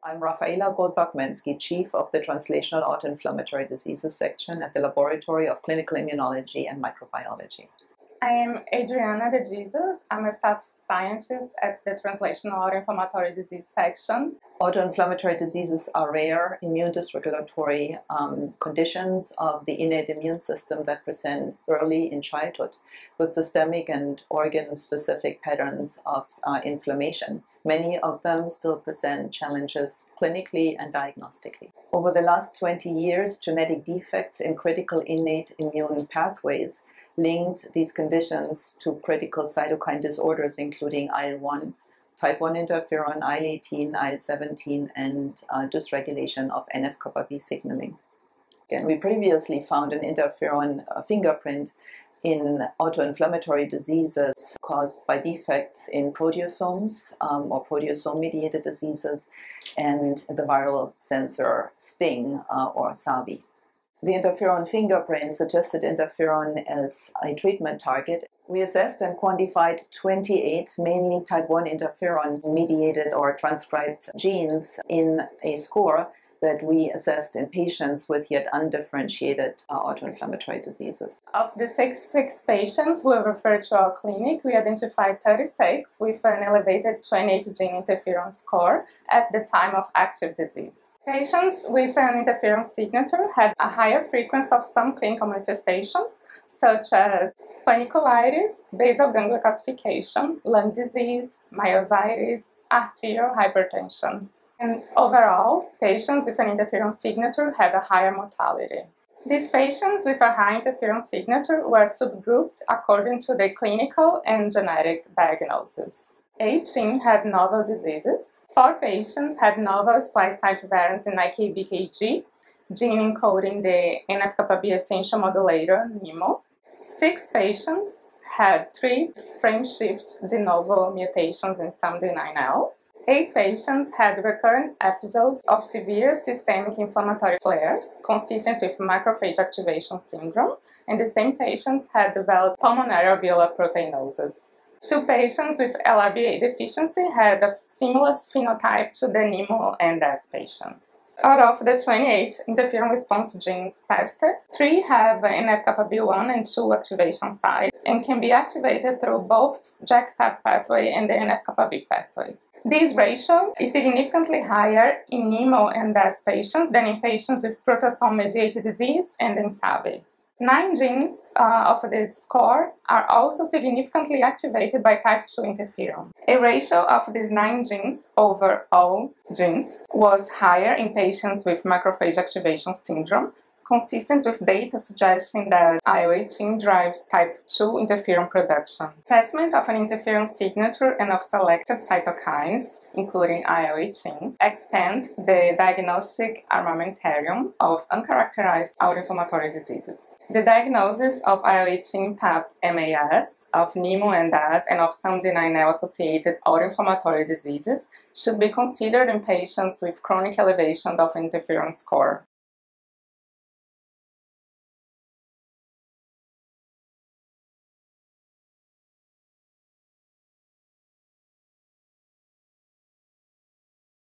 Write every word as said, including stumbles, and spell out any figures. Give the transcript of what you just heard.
I'm Raphaela Goldbach-Mansky, Chief of the Translational Autoinflammatory Diseases section at the Laboratory of Clinical Immunology and Microbiology. I am Adriana de Jesus. I'm a staff scientist at the Translational Autoinflammatory Disease section. Autoinflammatory diseases are rare immune dysregulatory um, conditions of the innate immune system that present early in childhood with systemic and organ-specific patterns of uh, inflammation. Many of them still present challenges clinically and diagnostically. Over the last twenty years, genetic defects in critical innate immune pathways linked these conditions to critical cytokine disorders, including I L one, type one interferon, I L eighteen, I L seventeen, and uh, dysregulation of N F kappa B signaling. Again, we previously found an interferon uh, fingerprint in autoinflammatory diseases caused by defects in proteasomes um, or proteasome-mediated diseases and the viral sensor STING uh, or S A V I. The interferon fingerprint suggested interferon as a treatment target. We assessed and quantified twenty-eight mainly type one interferon-mediated or transcribed genes in a score that we assessed in patients with yet undifferentiated uh, autoinflammatory diseases. Of the sixty-six patients who were referred to our clinic, we identified thirty-six with an elevated twenty-eight gene interferon score at the time of active disease. Patients with an interferon signature had a higher frequency of some clinical manifestations, such as panicolitis, basal ganglia calcification, lung disease, myositis, arterial hypertension. And overall, patients with an interferon signature had a higher mortality. These patients with a high interferon signature were subgrouped according to their clinical and genetic diagnosis. eighteen had novel diseases. Four patients had novel splice site variants in I K B K G, gene encoding the N F kappa B essential modulator, N I M O. Six patients had three frame shift de novo mutations in S A M D nine L. Eight patients had recurrent episodes of severe systemic inflammatory flares consistent with macrophage activation syndrome, and the same patients had developed pulmonary alveolar proteinosis. Two patients with L R B A deficiency had a similar phenotype to the N I M O and D A S patients. Out of the twenty-eight interferon response genes tested, three have N F kappa B one and two activation sites and can be activated through both JAK STAT pathway and the N F kappa B pathway. This ratio is significantly higher in N I M O and D A S patients than in patients with proteasome-mediated disease and in S A V I. Nine genes uh, of this score are also significantly activated by type two interferon. A ratio of these nine genes over all genes was higher in patients with macrophage activation syndrome, consistent with data suggesting that I L eighteen drives type two interferon production. Assessment of an interferon signature and of selected cytokines, including I L eighteen, expand the diagnostic armamentarium of uncharacterized autoinflammatory diseases. The diagnosis of I L eighteen P A P M A S, of N I M O and D A S, and of S A M D nine L associated autoinflammatory diseases should be considered in patients with chronic elevation of interferon score.